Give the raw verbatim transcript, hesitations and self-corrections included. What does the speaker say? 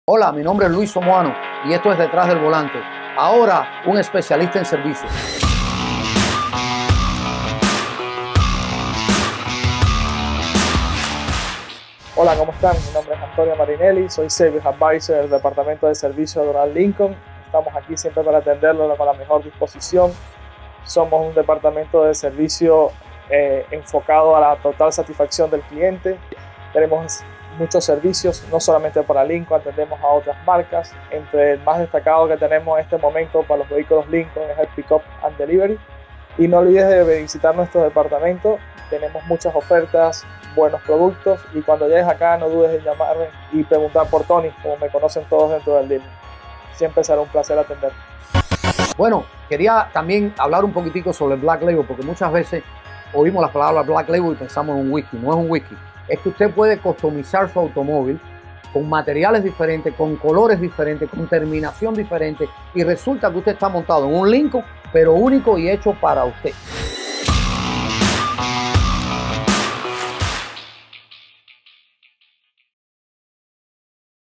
Hola, mi nombre es Luis Somoano y esto es Detrás del Volante. Ahora, un especialista en servicios. Hola, ¿cómo están? Mi nombre es Antonio Marinelli, soy Service Advisor del Departamento de Servicio de Donald Lincoln. Estamos aquí siempre para atenderlo con la mejor disposición. Somos un departamento de servicio eh, enfocado a la total satisfacción del cliente. Tenemos muchos servicios, no solamente para Lincoln, atendemos a otras marcas. Entre el más destacado que tenemos en este momento para los vehículos Lincoln es el Pickup and Delivery. Y no olvides de visitar nuestro departamento, tenemos muchas ofertas, buenos productos, y cuando llegues acá no dudes en llamarme y preguntar por Tony, como me conocen todos dentro del dealer. Siempre será un placer atender. Bueno, quería también hablar un poquitico sobre el Black Label, porque muchas veces oímos las palabras Black Label y pensamos en un whisky. No es un whisky, es que usted puede customizar su automóvil con materiales diferentes, con colores diferentes, con terminación diferente, y resulta que usted está montado en un Lincoln, pero único y hecho para usted.